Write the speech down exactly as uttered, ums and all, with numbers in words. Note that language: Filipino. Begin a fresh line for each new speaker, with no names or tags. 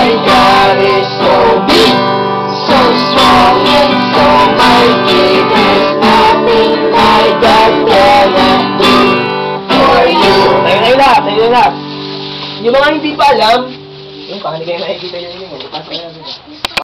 my God is so big, so strong and so mighty. There's nothing my God cannot do for you.
Tayo na na, tayo na na. Yung mga hindi pa alam, yung kung hindi kayo nakikita yun yun, pasok na yun.